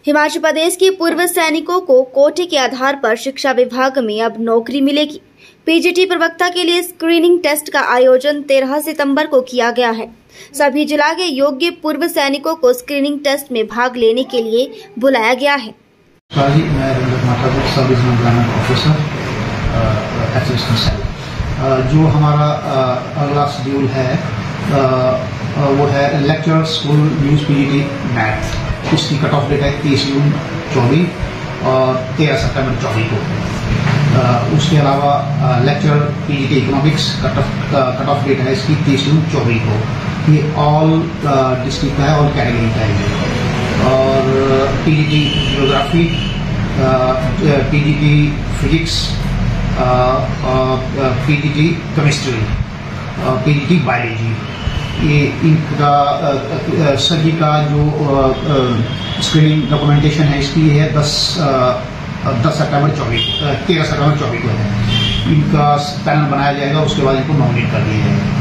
हिमाचल प्रदेश के पूर्व सैनिकों को कोटे के आधार पर शिक्षा विभाग में अब नौकरी मिलेगी। पीजीटी प्रवक्ता के लिए स्क्रीनिंग टेस्ट का आयोजन 13 सितंबर को किया गया है। सभी जिला के योग्य पूर्व सैनिकों को स्क्रीनिंग टेस्ट में भाग लेने के लिए बुलाया गया है। जो हमारा अगला शेड्यूल है वो है lecture school news PGT math. इसकी कट ऑफ डेट है 30 जून 24 और 13 सितंबर 24 को। उसके अलावा lecture PGT economics cut off date है इसकी 30 जून 24 को। ये ऑल डिस्ट्रिक्ट का है, ऑल कैटेगरी का है। और PGT geography, PGT physics, PGT chemistry, PGT biology, ये इनका सभी का जो स्क्रीनिंग डॉक्यूमेंटेशन है इसकी है 13 सितंबर 24 को है। इनका पैनल बनाया जाएगा, उसके बाद इनको नॉमिनेट कर दिया जाएगा।